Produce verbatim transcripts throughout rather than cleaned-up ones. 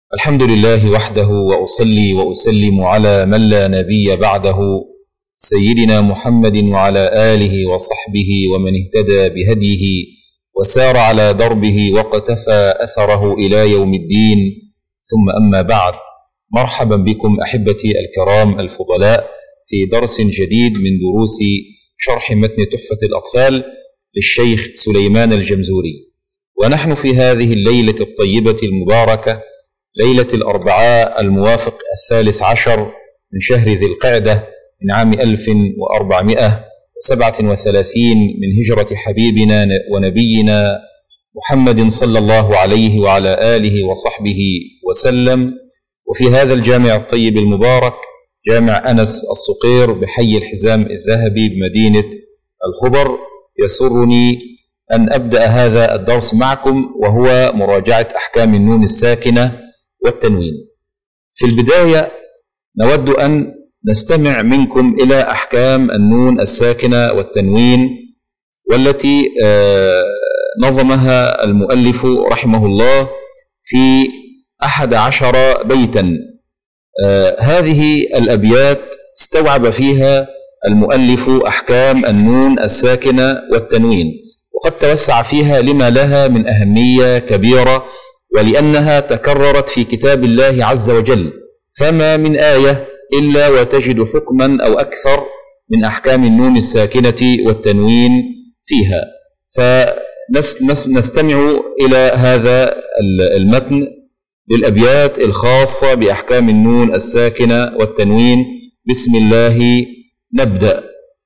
الحمد لله وحده، وأصلي وأسلم على من لا نبي بعده، سيدنا محمد وعلى آله وصحبه ومن اهتدى بهديه وسار على دربه وقتفى أثره إلى يوم الدين. ثم أما بعد، مرحبا بكم أحبتي الكرام الفضلاء في درس جديد من دروس شرح متن تحفة الأطفال للشيخ سليمان الجمزوري. ونحن في هذه الليلة الطيبة المباركة، ليلة الأربعاء الموافق الثالث عشر من شهر ذي القعدة من عام ألف وأربعمائة وسبعة وثلاثين من هجرة حبيبنا ونبينا محمد صلى الله عليه وعلى آله وصحبه وسلم. وفي هذا الجامع الطيب المبارك، جامع أنس الصقير بحي الحزام الذهبي بمدينة الخبر، يسرني أن أبدأ هذا الدرس معكم وهو مراجعة أحكام النون الساكنة والتنوين. في البداية نود أن نستمع منكم إلى أحكام النون الساكنة والتنوين، والتي نظمها المؤلف رحمه الله في أحد عشر بيتا. هذه الأبيات استوعب فيها المؤلف أحكام النون الساكنة والتنوين، وقد توسع فيها لما لها من أهمية كبيرة، ولأنها تكررت في كتاب الله عز وجل، فما من آية إلا وتجد حكما أو أكثر من أحكام النون الساكنة والتنوين فيها. فنستمع إلى هذا المتن للأبيات الخاصة بأحكام النون الساكنة والتنوين. بسم الله نبدأ.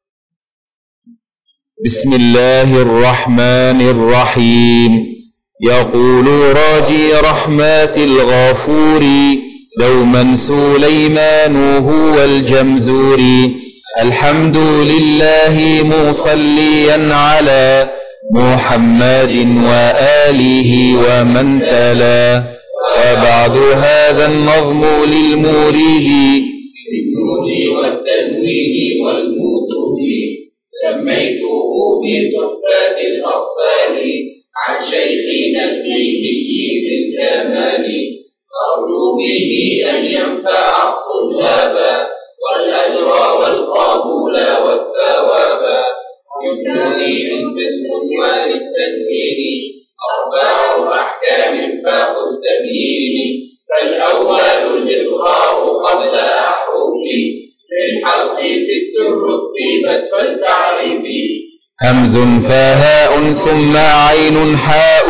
بسم الله الرحمن الرحيم. يقول راجي رحمات الغفور دوما سليمان هو الجمزوري. الحمد لله مصليا على محمد وآله ومن تلا. وبعد هذا النظم للمريد بالنون والتنوين والمطرب، سميته بتحفة الأطفال عن شيخنا الكليني بالكمال. أرجو به أن ينفع الطلاب والأجر والقبول والثواب. بالنون قسم وللتنوين أربع أحكام فخذ تبيين. فالأول الإظهار قبل أحرف، للحلق ست رتبت فالتعريف. همز فهاء ثم عين حاء،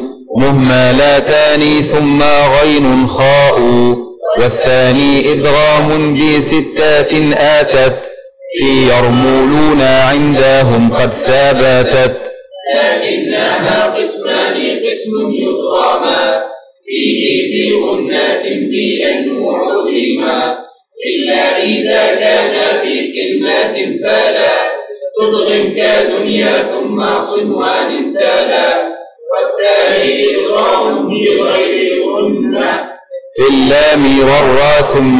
مهملتان ثم غين خاء. والثاني إدغام بستات آتت، في يرملون عندهم قد ثبتت. لكنها قسمان، قسم يدغما فيه بغنات بينوع بما، إلا إذا كان في كلمات فلا تدغم كدنيا ثم صنوان تلا. والثاني إدغام بغير غنة في اللام والراء ثم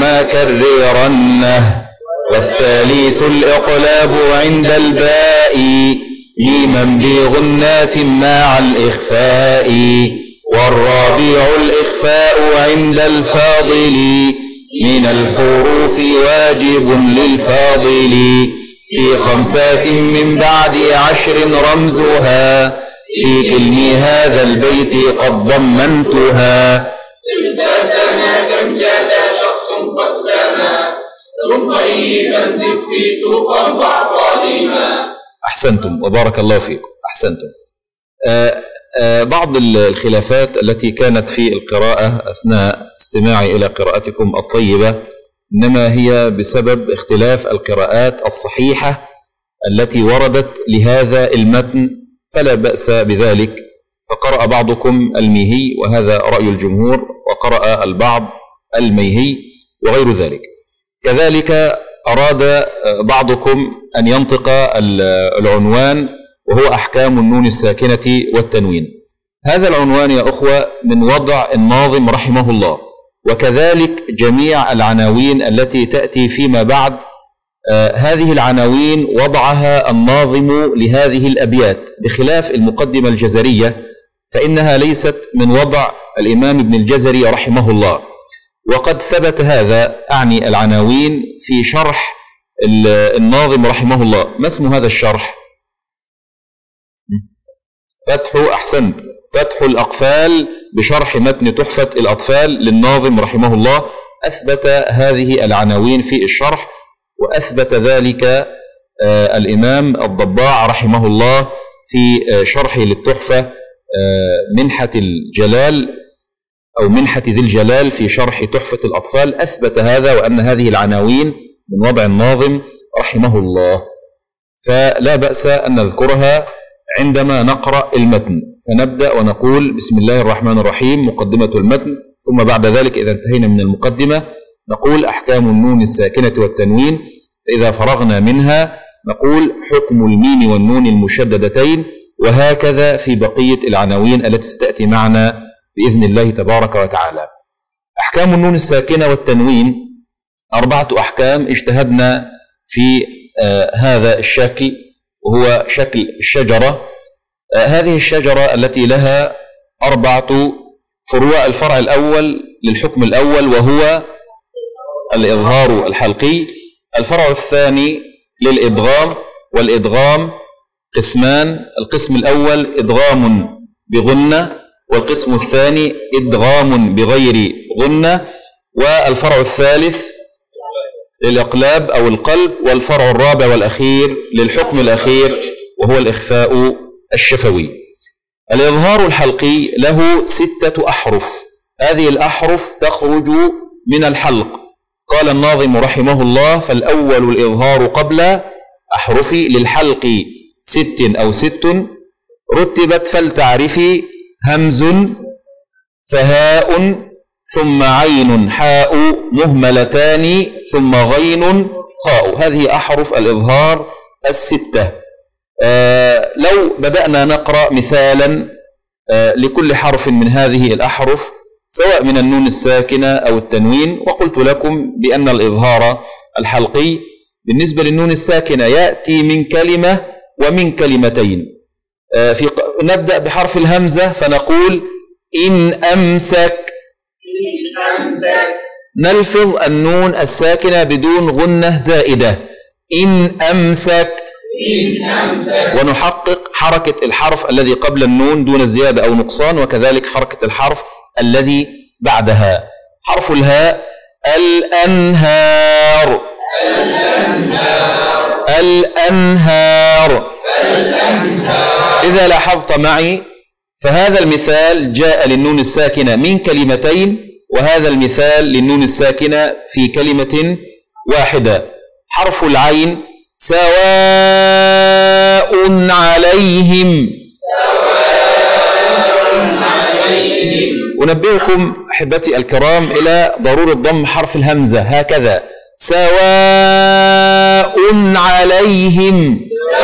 كررنه. والثالث الإقلاب عند الباء، ميما بغنات مع الإخفاء. والرابع الإخفاء عند الفاضل، من الحروف واجب للفاضل. في خمسات من بعد عشر رمزها، في كلم هذا البيت قد ضمنتها. ستاتنا كم جاد شخص قد سما، طيبا زد في توقا بعض ظالما. أحسنتم وبارك الله فيكم، أحسنتم. آآ آآ بعض الخلافات التي كانت في القراءة أثناء استماعي إلى قراءتكم الطيبة، إنما هي بسبب اختلاف القراءات الصحيحة التي وردت لهذا المتن، فلا بأس بذلك. فقرأ بعضكم الميهي وهذا رأي الجمهور، وقرأ البعض الميهي وغير ذلك. كذلك أراد بعضكم أن ينطق العنوان وهو أحكام النون الساكنة والتنوين. هذا العنوان يا أخوة من وضع الناظم رحمه الله، وكذلك جميع العناوين التي تأتي فيما بعد. آه هذه العناوين وضعها الناظم لهذه الأبيات، بخلاف المقدمة الجزرية فإنها ليست من وضع الإمام ابن الجزري رحمه الله. وقد ثبت هذا، أعني العناوين، في شرح الناظم رحمه الله. ما اسم هذا الشرح؟ فتح، أحسنت، فتح الأقفال بشرح متن تحفة الأطفال للناظم رحمه الله. أثبت هذه العناوين في الشرح، وأثبت ذلك آه الإمام الضباع رحمه الله في آه شرحه للتحفة آه منحة الجلال أو منحة ذي الجلال في شرح تحفة الأطفال. أثبت هذا، وأن هذه العناوين من وضع الناظم رحمه الله، فلا بأس أن نذكرها عندما نقرأ المتن. فنبدأ ونقول بسم الله الرحمن الرحيم، مقدمة المتن، ثم بعد ذلك إذا انتهينا من المقدمة نقول أحكام النون الساكنة والتنوين، فإذا فرغنا منها نقول حكم الميم والنون المشددتين، وهكذا في بقية العناوين التي ستأتي معنا بإذن الله تبارك وتعالى. أحكام النون الساكنة والتنوين أربعة أحكام اجتهدنا في آه هذا الشكل، وهو شكل الشجرة. آه هذه الشجرة التي لها أربعة فروع. الفرع الأول للحكم الأول وهو الإظهار الحلقي. الفرع الثاني للإدغام، والإدغام قسمان، القسم الأول إدغام بغنة، والقسم الثاني إدغام بغير غنة، والفرع الثالث للإقلاب أو القلب، والفرع الرابع والأخير للحكم الأخير وهو الإخفاء الشفوي. الإظهار الحلقي له ستة أحرف، هذه الأحرف تخرج من الحلق. قال الناظم رحمه الله: فالأول الإظهار قبل أحرف للحلق ست أو ست رتبت فلتعرفي همز فهاء ثم عين حاء مهملتان ثم غين خاء. هذه أحرف الإظهار الستة. آه لو بدأنا نقرأ مثالا آه لكل حرف من هذه الأحرف سواء من النون الساكنة أو التنوين، وقلت لكم بأن الإظهار الحلقي بالنسبة للنون الساكنة يأتي من كلمة ومن كلمتين. آه في نبدأ بحرف الهمزة فنقول إن أمسك. نلفظ النون الساكنة بدون غنة زائدة، إن أمسك. إن أمسك. ونحقق حركة الحرف الذي قبل النون دون زيادة أو نقصان، وكذلك حركة الحرف الذي بعدها. حرف الهاء الأنهار. الأنهار. الأنهار. الأنهار. إذا لاحظت معي فهذا المثال جاء للنون الساكنة من كلمتين، وهذا المثال للنون الساكنة في كلمة واحدة. حرف العين سواء عليهم. سواء عليهم. أنبهكم أحبتي الكرام إلى ضرورة ضم حرف الهمزة هكذا، سواء عليهم.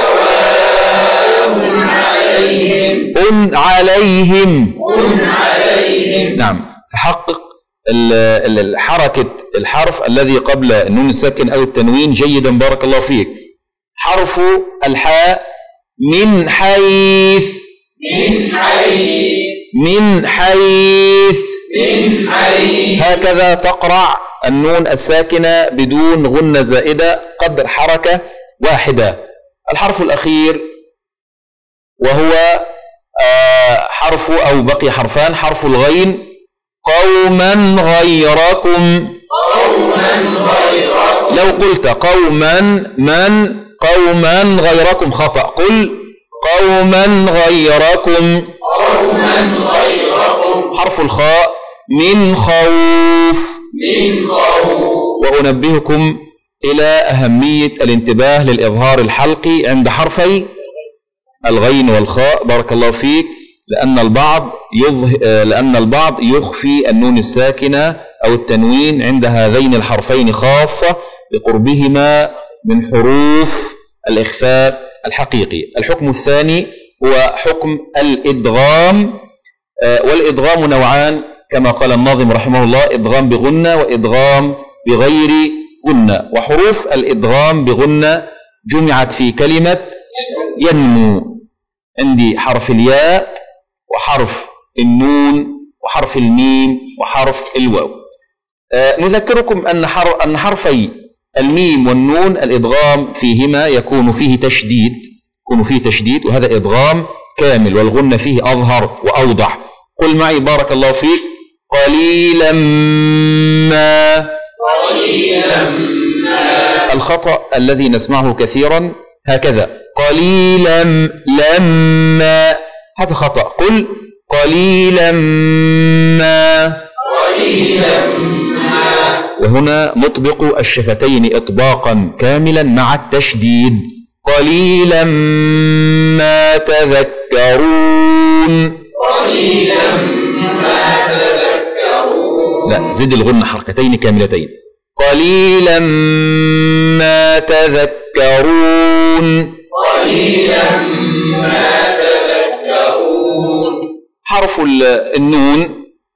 سواء عليهم. أن عليهم. أن عليهم. نعم، فحقق حركة الحرف الذي قبل النون الساكن أو التنوين جيدا، بارك الله فيك. حرف الحاء من حيث. من حيث. من حيث. من حيث. هكذا تقرأ النون الساكنة بدون غنة زائدة قدر حركة واحدة. الحرف الأخير وهو حرف أو بقي حرفان، حرف الغين قوما غيركم. قوما غيركم. لو قلت قوما من قوما غيركم خطأ، قل قوما غيركم. قوما غيركم. حرف الخاء من خوف. من خوف. وأنبهكم إلى أهمية الانتباه للإظهار الحلقي عند حرفي الغين والخاء، بارك الله فيك، لأن البعض يظه... لأن البعض يخفي النون الساكنة أو التنوين عند هذين الحرفين خاصة لقربهما من حروف الإخفاء الحقيقي. الحكم الثاني هو حكم الإدغام، والإدغام نوعان كما قال الناظم رحمه الله: إدغام بغنة وإدغام بغير غنة. وحروف الإدغام بغنة جمعت في كلمة ينمو. عندي حرف الياء وحرف النون وحرف الميم وحرف الواو. آه نذكركم أن حرف أن حرفي الميم والنون الإدغام فيهما يكون فيه تشديد يكون فيه تشديد وهذا إدغام كامل، والغنة فيه أظهر وأوضح. قل معي بارك الله فيك: قليلا ما. قليلا ما. الخطأ الذي نسمعه كثيرا هكذا: قليلا لما، هذا خطأ. قل قليلا ما. قليلا ما. وهنا نطبق الشفتين إطباقا كاملا مع التشديد: قليلا ما تذكرون. قليلا ما تذكرون. لا، زد الغنة حركتين كاملتين: قليلا ما تذكرون. قليلا ما تذكرون. حرف النون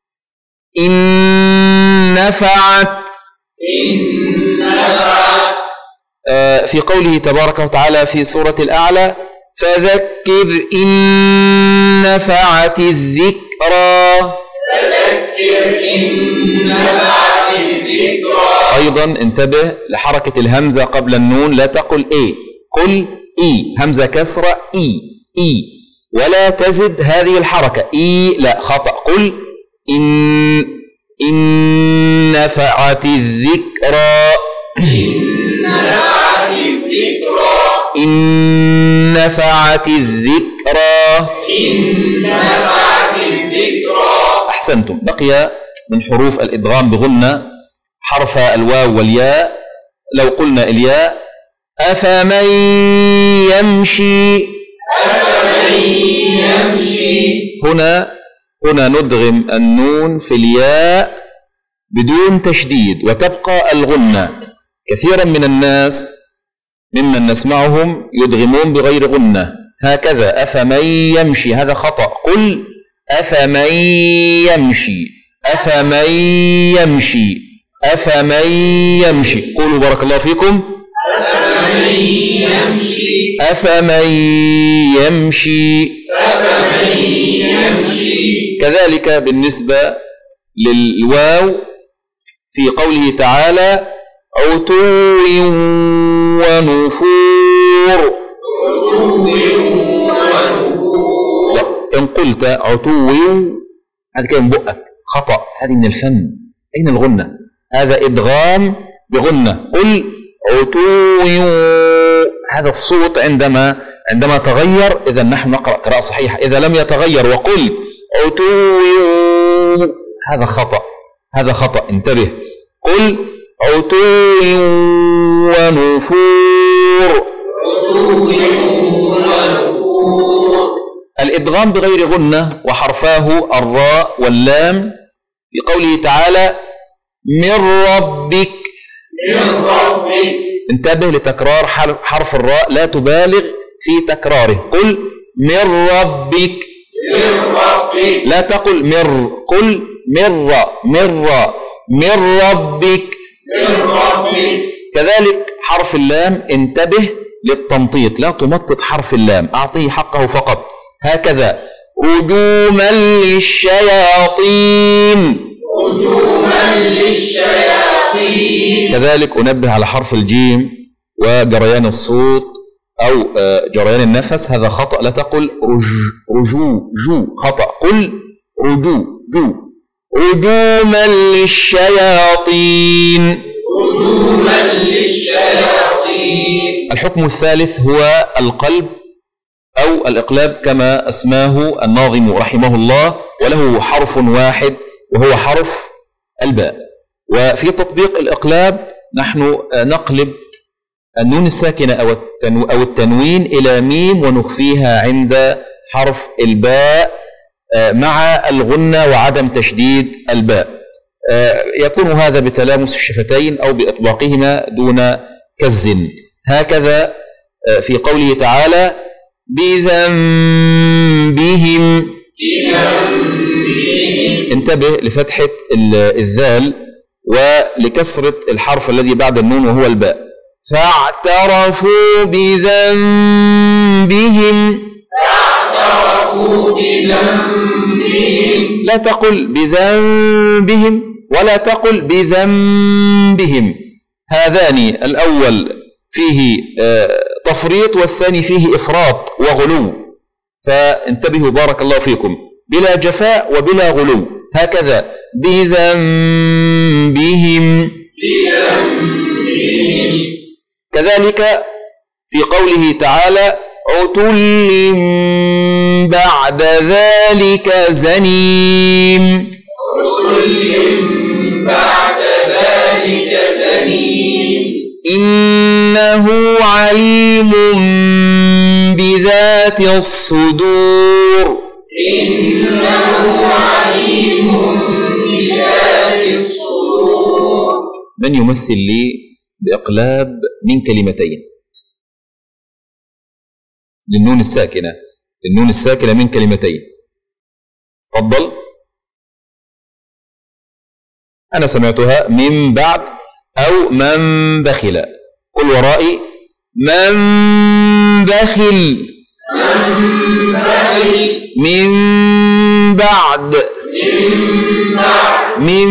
إن نفعت. إن نفعت. آه في قوله تبارك وتعالى في سورة الأعلى: فذكر إن نفعت الذكرى. فذكر إن نفعت الذكرى. أيضا انتبه لحركة الهمزة قبل النون، لا تقل إيه، قل إي، همزة كسرة إي إي، ولا تزد هذه الحركة إي، لا، خطأ. قل إن إن نفعت الذكرى. إن نفعت الذكرى. إن نفعت الذكرى. إن نفعت الذكرى. أحسنتم. بقي من حروف الإدغام بغنة حرف الواو والياء. لو قلنا الياء: أفمن يمشي. أفمن يمشي. هنا هنا ندغم النون في الياء بدون تشديد وتبقى الغنة. كثيرا من الناس ممن نسمعهم يدغمون بغير غنة هكذا: أفمن يمشي، هذا خطأ. قل أفمن يمشي. أفمن يمشي. أفمن يمشي. قولوا بارك الله فيكم: أفمن يمشي. أفمن يمشي. أفمن يمشي. كذلك بالنسبة للواو في قوله تعالى: عتو ونفور. عتو ونفور. إن قلت عتو هذا كان بقك، خطأ، هذه من الفم. أين الغنة؟ هذا إدغام بغنة. قل عتو، هذا الصوت عندما عندما تغير إذا نحن نقرأ قراءة صحيحة. إذا لم يتغير وقلت عتو هذا خطأ، هذا خطأ، انتبه. قل عتو ونفور. عتو ونفور. الإدغام بغير غنة وحرفاه الراء واللام في قوله تعالى: من ربك. من ربك. انتبه لتكرار حرف الراء، لا تبالغ في تكراره. قل من ربك. من ربك. لا تقل مر، قل مر مر من ربك. من ربك. كذلك حرف اللام انتبه للتمطيط، لا تمطط حرف اللام، أعطيه حقه فقط. هكذا: رجوما للشياطين. رجوما للشياطين. كذلك أنبه على حرف الجيم وجريان الصوت أو جريان النفس، هذا خطأ. لا تقل رج رجو جو، خطأ. قل رجو جو. رجوما للشياطين. رجوما للشياطين. الحكم الثالث هو القلب أو الإقلاب كما أسماه الناظم رحمه الله، وله حرف واحد وهو حرف الباء. وفي تطبيق الإقلاب نحن نقلب النون الساكنة أو التنوين إلى ميم ونخفيها عند حرف الباء مع الغنة وعدم تشديد الباء. يكون هذا بتلامس الشفتين أو بإطباقهما دون كز. هكذا في قوله تعالى: بذنبهم. انتبه لفتحة الذال ولكسرة الحرف الذي بعد النون وهو الباء. فاعترفوا بذنبهم. فاعترفوا بذنبهم. لا تقل بذنبهم ولا تقل بذنبهم، هذان الأول فيه تفريط والثاني فيه إفراط وغلو، فانتبهوا بارك الله فيكم، بلا جفاء وبلا غلو، هكذا بذنبهم. كذلك في قوله تعالى عتل بعد ذلك زنيم، عتل بعد ذلك زنيم، إنه عليم بذات الصدور، إنه عليم بذات الصدور. من يمثل لي بإقلاب من كلمتين للنون الساكنة، للنون الساكنة من كلمتين؟ تفضل. أنا سمعتها من بعد أو من بخل، قل ورائي من بخل، من بخل، من بعد، من بعد، من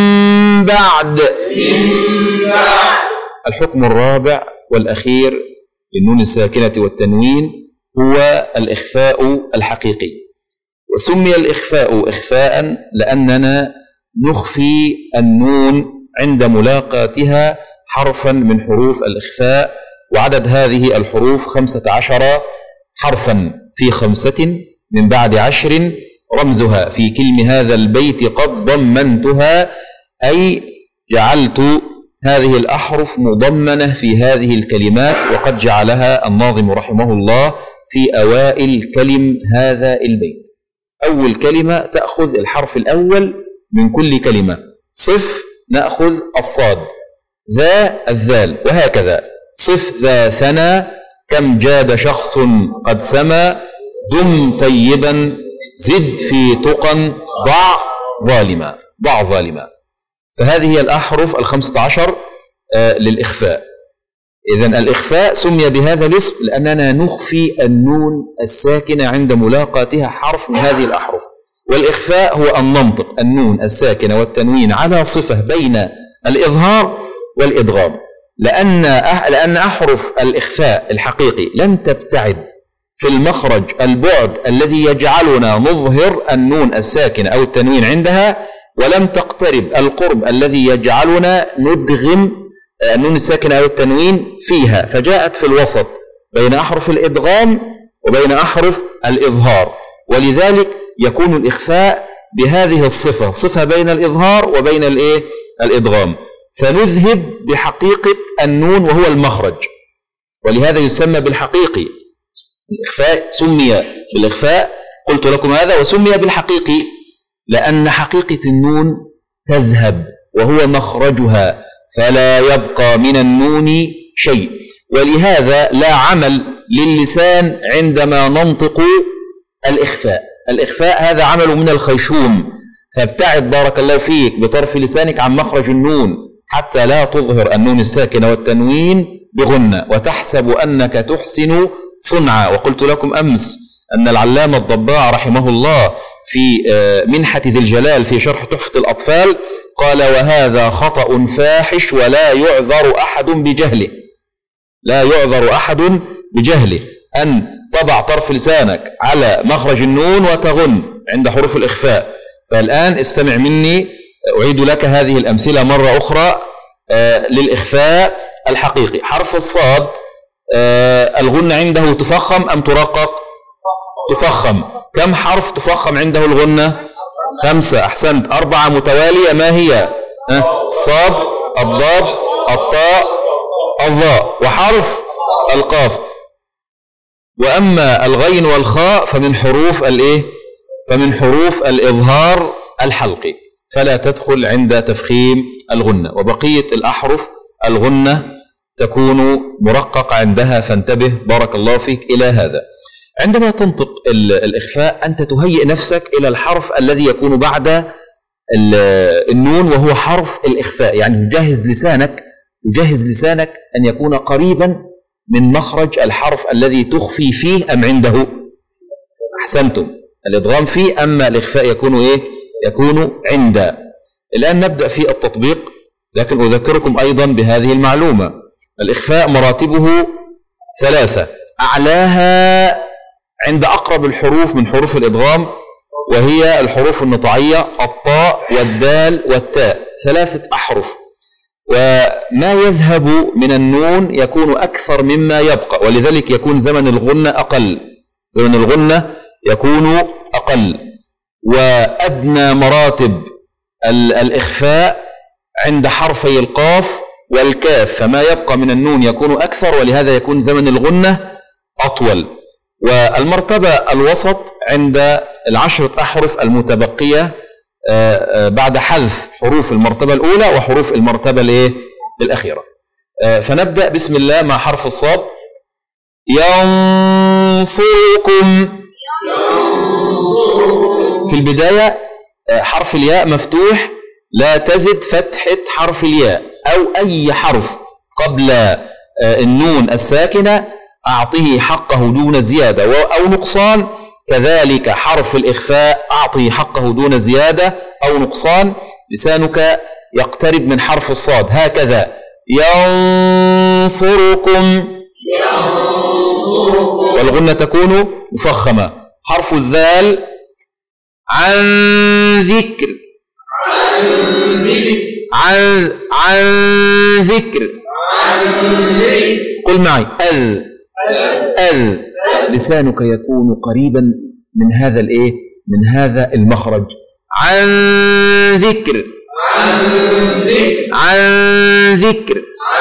بعد، من بعد. الحكم الرابع والأخير للنون الساكنة والتنوين هو الإخفاء الحقيقي، وسمي الإخفاء إخفاء لأننا نخفي النون عند ملاقاتها حرفا من حروف الإخفاء، وعدد هذه الحروف خمسة عشر حرفا في خمسة من بعد عشر، رمزها في كلم هذا البيت قد ضمنتها، أي جعلت هذه الأحرف مضمنة في هذه الكلمات، وقد جعلها الناظم رحمه الله في أوائل كلم هذا البيت. أول كلمة تأخذ الحرف الأول من كل كلمة، صف نأخذ الصاد، ذا الذال، وهكذا صف ذا ثنى، كم جاد شخص قد سما، دم طيبا، زد في تقى، ضع ظالما، ضع ظالما. فهذه هي الأحرف الخمسة عشر آه للإخفاء. إذن الإخفاء سمي بهذا الاسم لأننا نخفي النون الساكنة عند ملاقاتها حرف من هذه الأحرف، والإخفاء هو أن ننطق النون الساكنة والتنوين على صفة بين الإظهار والإدغام، لأن لأن أحرف الإخفاء الحقيقي لم تبتعد في المخرج البعد الذي يجعلنا نظهر النون الساكنة أو التنوين عندها، ولم تقترب القرب الذي يجعلنا ندغم النون الساكنة أو التنوين فيها، فجاءت في الوسط بين أحرف الإدغام وبين أحرف الإظهار، ولذلك يكون الإخفاء بهذه الصفة، صفة بين الإظهار وبين الإيه؟ الإدغام، فنذهب بحقيقة النون وهو المخرج، ولهذا يسمى بالحقيقي. الإخفاء سمي بالإخفاء، قلت لكم هذا، وسمي بالحقيقي لأن حقيقة النون تذهب وهو مخرجها، فلا يبقى من النون شيء، ولهذا لا عمل للسان عندما ننطق الإخفاء. الإخفاء هذا عمل من الخيشوم، فابتعد بارك الله فيك بطرف لسانك عن مخرج النون حتى لا تظهر النون الساكنة والتنوين بغنة وتحسب أنك تحسن صنعا. وقلت لكم أمس أن العلامة الضباع رحمه الله في منحة ذي الجلال في شرح تحفة الأطفال قال: وهذا خطأ فاحش ولا يعذر أحد بجهله، لا يعذر أحد بجهله أن تضع طرف لسانك على مخرج النون وتغن عند حروف الإخفاء. فالآن استمع مني، أعيد لك هذه الأمثلة مرة أخرى آه للإخفاء الحقيقي. حرف الصاد آه الغنة عنده تفخم أم ترقق؟ تفخم. كم حرف تفخم عنده الغنة؟ خمسة. أحسنت. أربعة متوالية، ما هي؟ آه الصاد، الضاد، الطاء، الظاء، وحرف القاف. وأما الغين والخاء فمن حروف الإيه؟ فمن حروف الإظهار الحلقي، فلا تدخل عند تفخيم الغنة، وبقية الأحرف الغنة تكون مرققة عندها، فانتبه بارك الله فيك إلى هذا. عندما تنطق الإخفاء أنت تهيئ نفسك إلى الحرف الذي يكون بعد النون وهو حرف الإخفاء، يعني تجهز لسانك تجهز لسانك أن يكون قريبا من مخرج الحرف الذي تخفي فيه أم عنده؟ أحسنتم، الإدغام فيه، أما الإخفاء يكون إيه؟ يكون عند. الآن نبدأ في التطبيق، لكن أذكركم أيضا بهذه المعلومة: الإخفاء مراتبه ثلاثة، أعلاها عند أقرب الحروف من حروف الإدغام، وهي الحروف النطعية الطاء والدال والتاء، ثلاثة أحرف، وما يذهب من النون يكون أكثر مما يبقى، ولذلك يكون زمن الغنة أقل، زمن الغنة يكون أقل. وأدنى مراتب الإخفاء عند حرفي القاف والكاف، فما يبقى من النون يكون أكثر، ولهذا يكون زمن الغنة أطول. والمرتبة الوسط عند العشرة أحرف المتبقية بعد حذف حروف المرتبة الأولى وحروف المرتبة الأخيرة. فنبدأ بسم الله مع حرف الصاد. ينصركم. في البداية حرف الياء مفتوح، لا تزد فتحة حرف الياء أو أي حرف قبل النون الساكنة أعطيه حقه دون زيادة أو نقصان، كذلك حرف الإخفاء أعطيه حقه دون زيادة أو نقصان. لسانك يقترب من حرف الصاد هكذا، ينصركم، والغنة تكون مفخمة. حرف الذال عن ذكر، عن عن ذكر، قل معي أذ أذ. لسانك يكون قريبا من هذا الايه من هذا المخرج. عن ذكر، عن ذكر.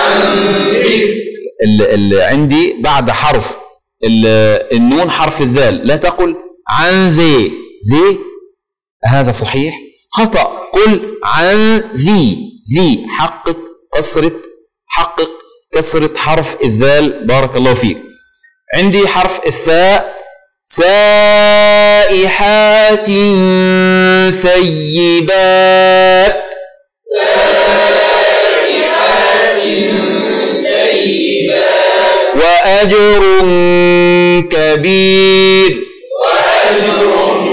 اللي عندي بعد حرف النون حرف الذال، لا تقل عن ذي ذي، هذا صحيح، خطأ. قل عن ذي ذي، حقق كسرة حقق كسرة حرف الذال، بارك الله فيك. عندي حرف الثاء سائحات ثيبات، سائحات ثيبات، وأجر كبير، وأجر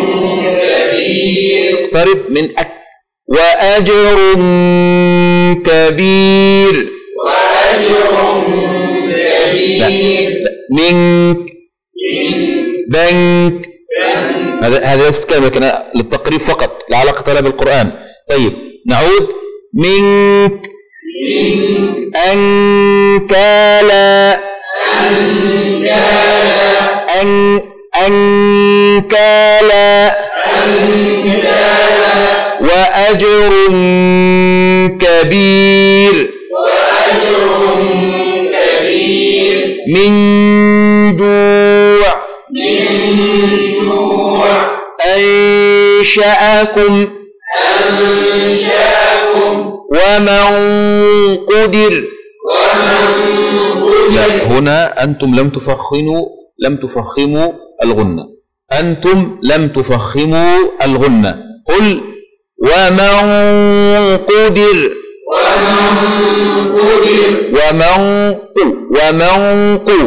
كبير. اقترب من أك. وأجر كبير، وأجر كبير. منك، بنك، هذا هذا ليست كلمة، لكن للتقريب فقط، لا علاقة لها بالقرآن. طيب نعود. منك، أنكالا، أن أنكالا، وأجر كبير، وأجر كبير. من جوع، من جوع. أنشأكم، أنشأكم. ومن قدر. ومن قدر. لا، هنا أنتم لم تفخموا لم تفخموا الغنة، أنتم لم تفخموا الغنة. قل ومن قدر، ومن قدر. ومن قو ومن قو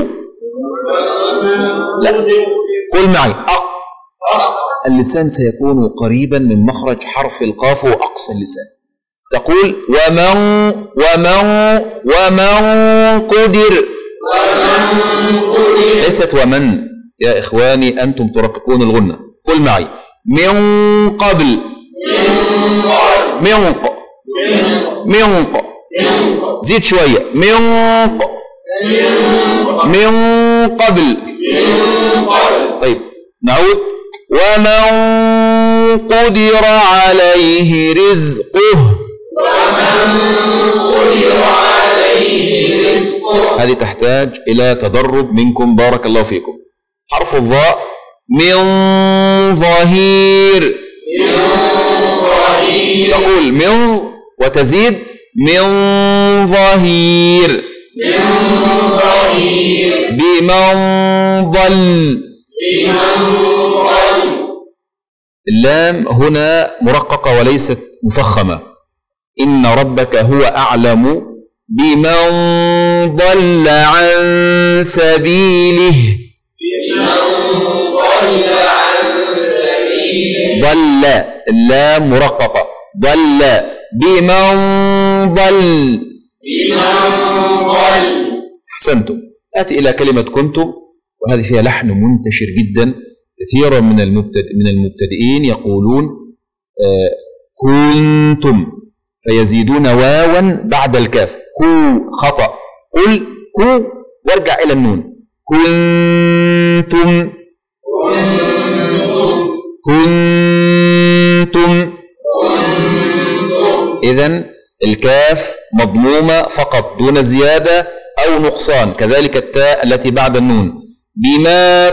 لا، قل معي أق. اللسان سيكون قريبا من مخرج حرف القاف وأقصى اللسان. تقول ومن ومن ومن قدر، ومن قدر. ليست ومن يا إخواني، أنتم ترققون الغنة. قل معي من قبل، من قبل. من ق من ق زيد شوية، من ق من قبل. طيب نعود. ومن قدر عليه رزقه، ومن قدر عليه رزقه. هذه تحتاج إلى تدرب منكم، بارك الله فيكم. حرف الظاء من ظهير، من ظهير. تقول من وتزيد من ظهير. من ظهير. بمن ضل، بمن ضل. اللام هنا مرققة وليست مفخمة. إن ربك هو أعلم بمن ضل عن سبيله. بمن ضل عن سبيله. ضل، اللام مرققة، ضل، بمن ضل، بمن ضل. أحسنتم. آتي إلى كلمة كنتم، وهذه فيها لحن منتشر جدا. كثيرا من المبتدئ من المبتدئين يقولون آه كنتم فيزيدون واوا بعد الكاف. كو خطأ، قل كو وارجع إلى النون. كنتم كنتم. إذن الكاف مضمومة فقط دون زيادة أو نقصان، كذلك التاء التي بعد النون. بما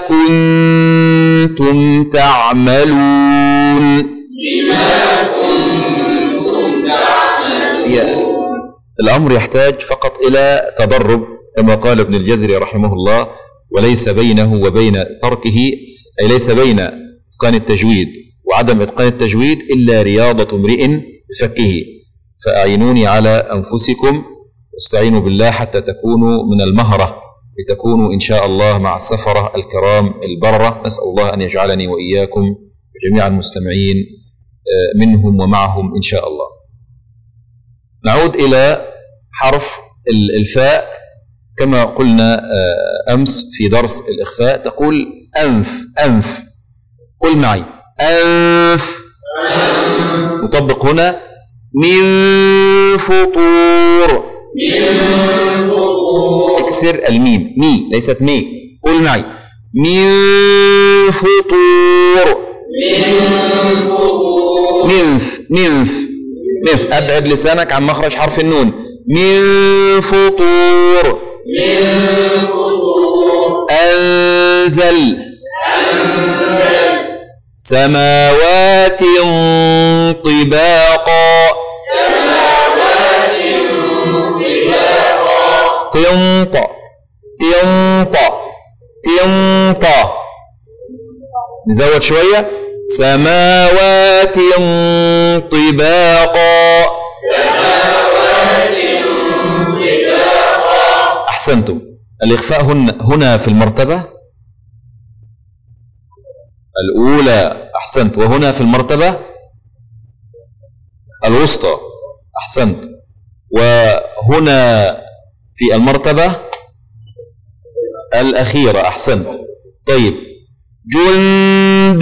كنتم تعملون، بما كنتم تعملون. الأمر يحتاج فقط إلى تدرب كما قال ابن الجزري رحمه الله، وليس بينه وبين تركه، أي ليس بين إتقان التجويد وعدم إتقان التجويد إلا رياضة امرئ بفكه. فأعينوني على أنفسكم واستعينوا بالله حتى تكونوا من المهرة، لتكونوا إن شاء الله مع السفرة الكرام البررة. نسأل الله أن يجعلني وإياكم وجميع المستمعين منهم ومعهم إن شاء الله. نعود إلى حرف الفاء. كما قلنا أمس في درس الإخفاء، تقول أنف، أنف. قل معي أنف. نطبق هنا من فطور، من فطور. اكسر الميم، مي ليست مي. قل معي من فطور، من فطور. منف، منف، منف. أبعد لسانك عن مخرج حرف النون. من فطور، من فطور. أنزل، أنزل. سماوات طباقا، سماوات طباقا. تنط، تنط، تنط. نزود شوية. سماوات طباقا، سماوات طباقا. أحسنتم. الإخفاء هنا في المرتبة الأولى، أحسنت، وهنا في المرتبة الوسطى، أحسنت، وهنا في المرتبة الأخيرة، أحسنت. طيب، جند،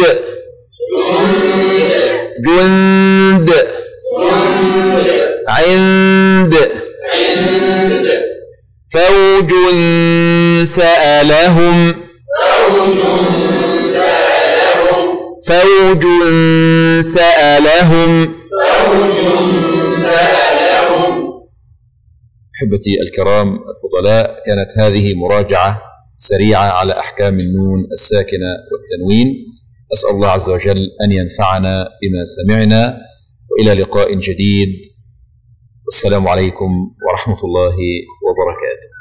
جند، عند، فوج سألهم، فوج سألهم، أحبتي الكرام الفضلاء، كانت هذه مراجعة سريعة على أحكام النون الساكنة والتنوين. أسأل الله عز وجل أن ينفعنا بما سمعنا، وإلى لقاء جديد، والسلام عليكم ورحمة الله وبركاته.